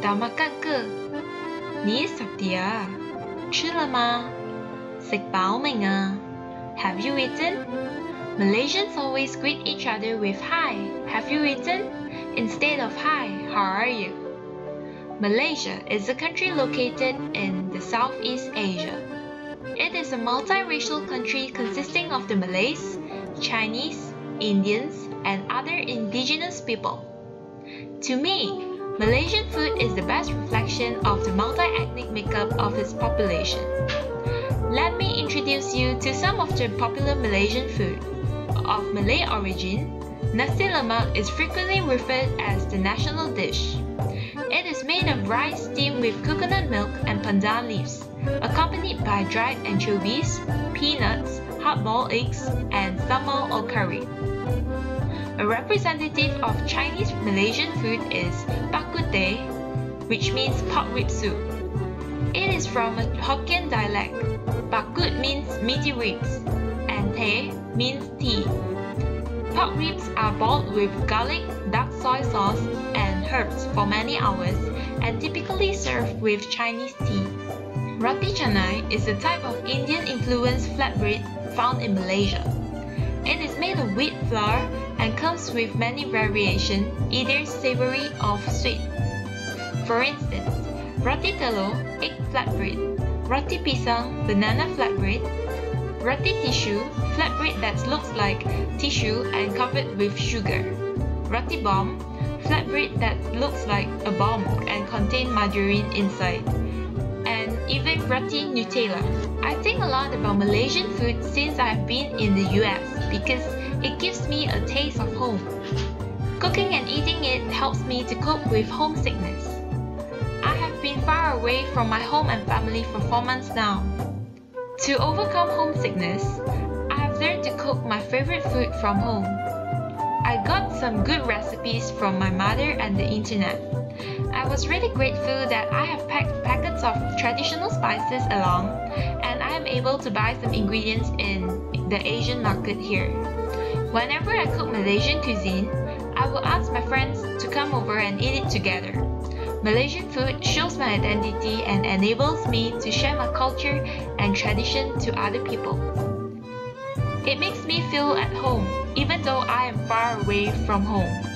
Dah makan ke? 你食啲啊？吃了嗎？食飽未啊？ Have you eaten? Malaysians always greet each other with Hi, have you eaten? Instead of Hi, how are you? Malaysia is a country located in the Southeast Asia. It is a multiracial country consisting of the Malays, Chinese, Indians, and other indigenous people. To me, Malaysian food is the best reflection of the multi-ethnic makeup of its population. Let me introduce you to some of the popular Malaysian food. Of Malay origin, nasi lemak is frequently referred as the national dish. It is made of rice steamed with coconut milk and pandan leaves, accompanied by dried anchovies, peanuts, hard-boiled eggs, and sambal or curry. A representative of Chinese Malaysian food is bak kut teh, which means pork rib soup. It is from a Hokkien dialect. Bak kut means meaty ribs, and teh means tea. Pork ribs are boiled with garlic, dark soy sauce, and herbs for many hours, and typically served with Chinese tea. Roti canai is a type of Indian-influenced flatbread found in Malaysia. It is made of wheat flour and comes with many variations, either savory or sweet. For instance, roti telur, egg flatbread, roti pisang, banana flatbread, roti tissue, flatbread that looks like tissue and covered with sugar, roti bomb, flatbread that looks like a bomb and contains margarine inside, and even roti Nutella. I think a lot about Malaysian food since I've been in the US because it gives me a taste of home. Cooking and eating it helps me to cope with homesickness. I have been far away from my home and family for 4 months now. To overcome homesickness, I have learned to cook my favorite food from home. I got some good recipes from my mother and the internet. I was really grateful that I have packed packets of traditional spices along, and I am able to buy some ingredients in the Asian market here. Whenever I cook Malaysian cuisine, I will ask my friends to come over and eat it together. Malaysian food shows my identity and enables me to share my culture and tradition to other people. It makes me feel at home, even though I am far away from home.